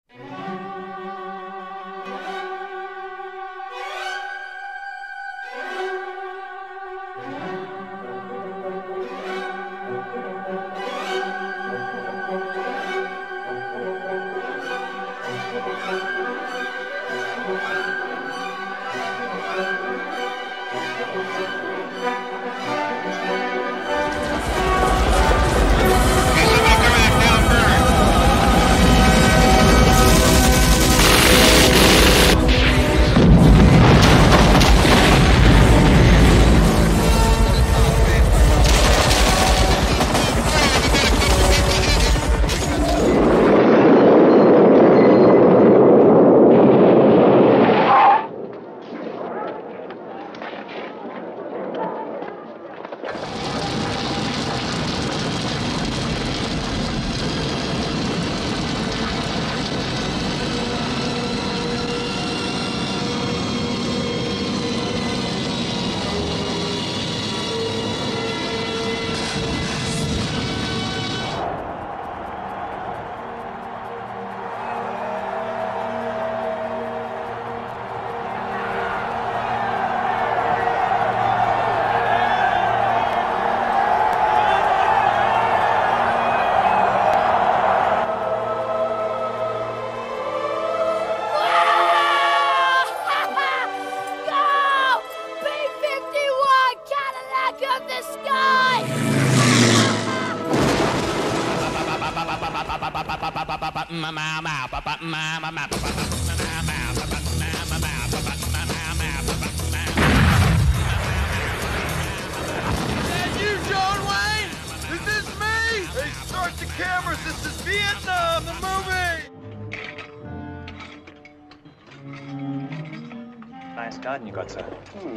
Nice garden you got, sir.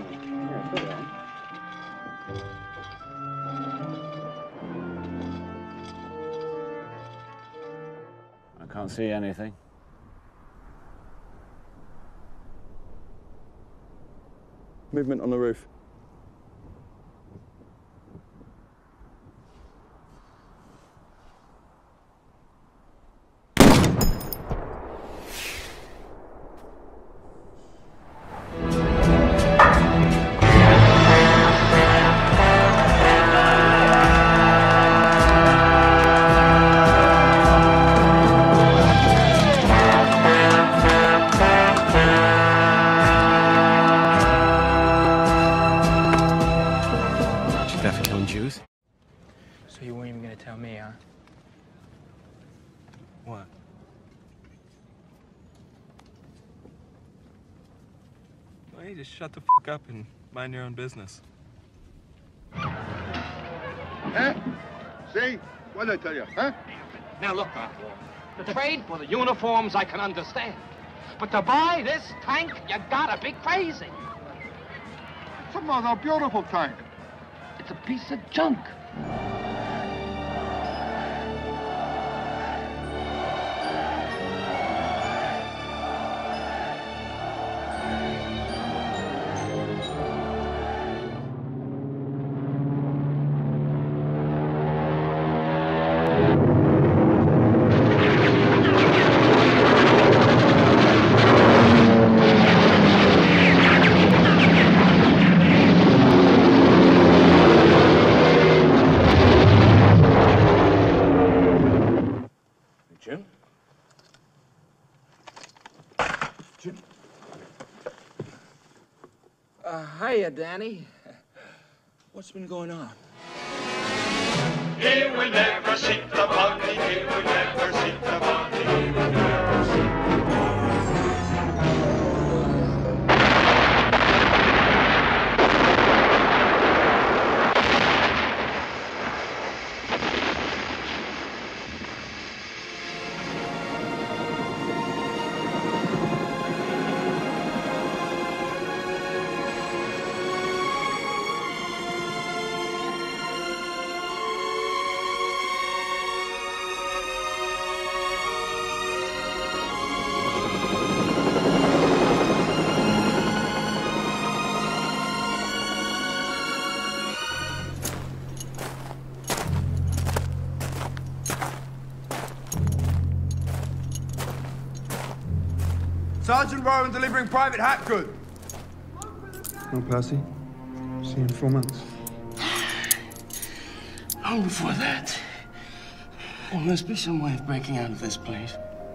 I can't see anything. Movement on the roof. Jews? So you weren't even gonna tell me, huh? What? Well, you just shut the f up and mind your own business. Huh? See? What did I tell you, huh? Now look, Oswald, to trade for the uniforms I can understand. But to buy this tank, you gotta be crazy. It's a beautiful tank. It's a piece of junk. Jim? Jim? Hiya, Danny. What's been going on? He will never see the money, he will never see the money, he will never see the Sergeant Rowan delivering Private Hapgood. No, Percy. See you in 4 months. Long before that, there must be some way of breaking out of this place.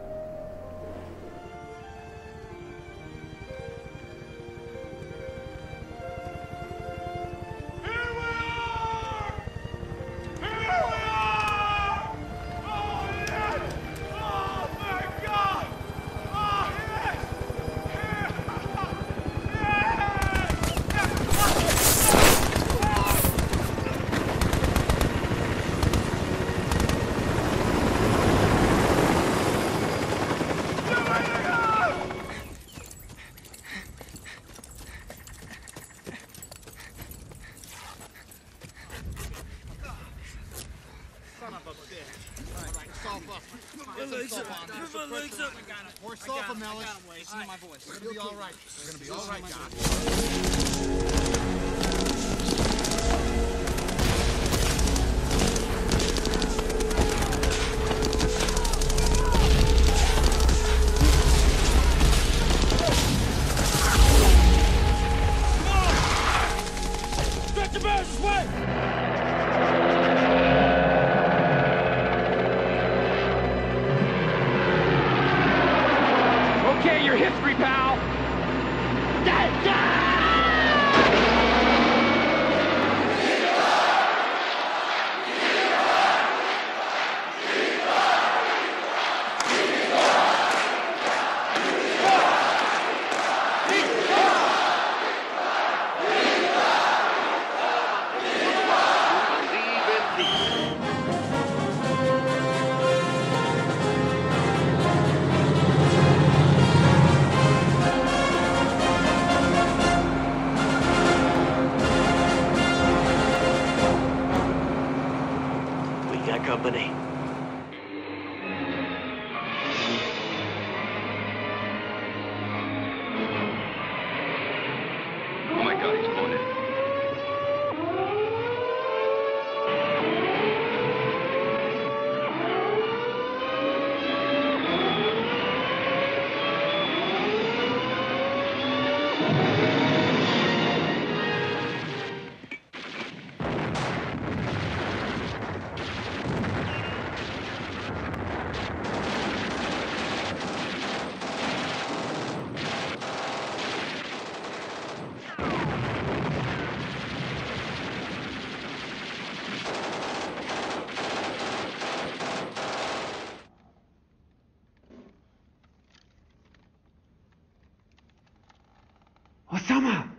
Company. Oh my God, he's blown in. Osama!